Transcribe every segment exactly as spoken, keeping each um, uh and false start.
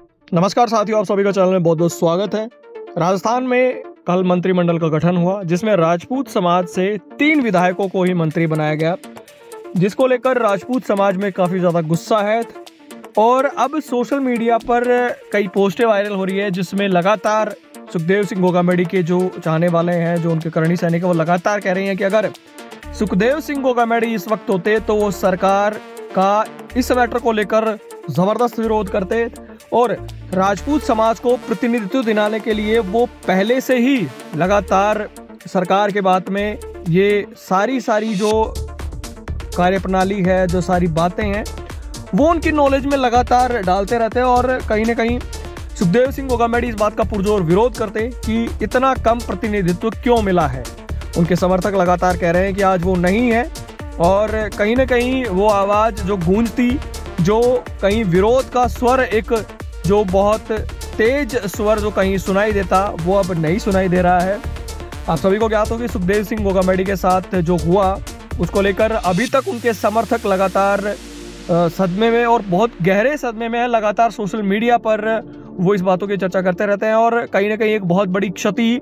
नमस्कार साथियों, आप सभी का चैनल में बहुत बहुत स्वागत है। राजस्थान में कल मंत्रिमंडल का गठन हुआ, जिसमें राजपूत समाज से तीन विधायकों को ही मंत्री बनाया गया, जिसको लेकर राजपूत समाज में काफ़ी ज़्यादा गुस्सा है। और अब सोशल मीडिया पर कई पोस्टें वायरल हो रही है, जिसमें लगातार सुखदेव सिंह गोगामेडी के जो चाहने वाले हैं, जो उनके करणी सैनिक है, वो लगातार कह रहे हैं कि अगर सुखदेव सिंह गोगामेडी इस वक्त होते तो वो सरकार का इस मैटर को लेकर ज़बरदस्त विरोध करते और राजपूत समाज को प्रतिनिधित्व दिलाने के लिए वो पहले से ही लगातार सरकार के बात में ये सारी सारी जो कार्यप्रणाली है, जो सारी बातें हैं, वो उनकी नॉलेज में लगातार डालते रहते हैं। और कहीं ना कहीं सुखदेव सिंह गोगामेडी इस बात का पुरजोर विरोध करते कि इतना कम प्रतिनिधित्व क्यों मिला है। उनके समर्थक लगातार कह रहे हैं कि आज वो नहीं है, और कहीं ना कहीं वो आवाज़ जो गूंजती, जो कहीं विरोध का स्वर, एक जो बहुत तेज स्वर जो कहीं सुनाई देता, वो अब नहीं सुनाई दे रहा है। आप सभी को ज्ञात हो कि सुखदेव सिंह गोगामेडी के साथ जो हुआ, उसको लेकर अभी तक उनके समर्थक लगातार सदमे में और बहुत गहरे सदमे में है। लगातार सोशल मीडिया पर वो इस बातों की चर्चा करते रहते हैं, और कहीं ना कहीं एक बहुत बड़ी क्षति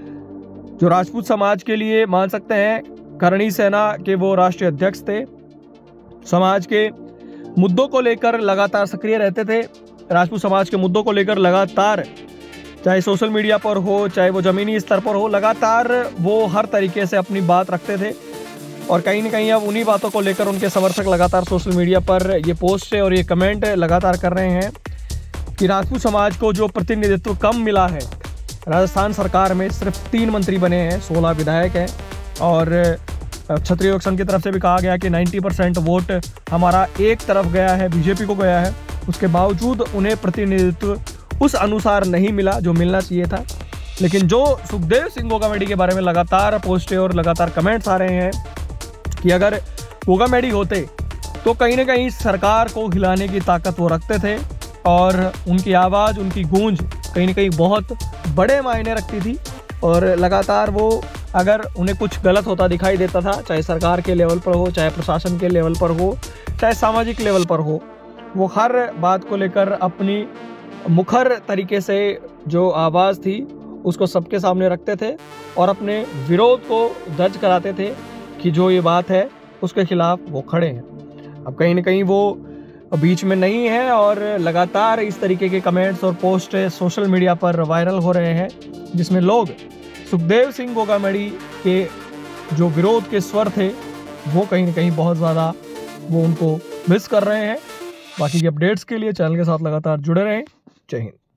जो राजपूत समाज के लिए मान सकते हैं। करणी सेना के वो राष्ट्रीय अध्यक्ष थे, समाज के मुद्दों को लेकर लगातार सक्रिय रहते थे। राजपूत समाज के मुद्दों को लेकर लगातार, चाहे सोशल मीडिया पर हो, चाहे वो ज़मीनी स्तर पर हो, लगातार वो हर तरीके से अपनी बात रखते थे। और कहीं ना कहीं अब उन्हीं बातों को लेकर उनके समर्थक लगातार सोशल मीडिया पर ये पोस्ट और ये कमेंट लगातार कर रहे हैं कि राजपूत समाज को जो प्रतिनिधित्व कम मिला है, राजस्थान सरकार में सिर्फ तीन मंत्री बने हैं, सोलह विधायक हैं, और क्षत्रिय संघ की तरफ से भी कहा गया कि नब्बे परसेंट वोट हमारा एक तरफ गया है, बीजेपी को गया है। उसके बावजूद उन्हें प्रतिनिधित्व उस अनुसार नहीं मिला जो मिलना चाहिए था। लेकिन जो सुखदेव सिंह गोगामेडी के बारे में लगातार पोस्टें और लगातार कमेंट्स आ रहे हैं कि अगर गोगामेडी होते तो कहीं ना कहीं सरकार को हिलाने की ताकत वो रखते थे, और उनकी आवाज़, उनकी गूंज कहीं ना कहीं बहुत बड़े मायने रखती थी। और लगातार वो, अगर उन्हें कुछ गलत होता दिखाई देता था, चाहे सरकार के लेवल पर हो, चाहे प्रशासन के लेवल पर हो, चाहे सामाजिक लेवल पर हो, वो हर बात को लेकर अपनी मुखर तरीके से जो आवाज़ थी उसको सबके सामने रखते थे और अपने विरोध को दर्ज कराते थे कि जो ये बात है उसके खिलाफ वो खड़े हैं। अब कहीं ना कहीं वो बीच में नहीं है, और लगातार इस तरीके के कमेंट्स और पोस्ट सोशल मीडिया पर वायरल हो रहे हैं, जिसमें लोग सुखदेव सिंह गोगामेडी के जो विरोध के स्वर थे वो कहीं ना कहीं बहुत ज़्यादा वो उनको मिस कर रहे हैं। बाकी की अपडेट्स के लिए चैनल के साथ लगातार जुड़े रहें। जय हिंद।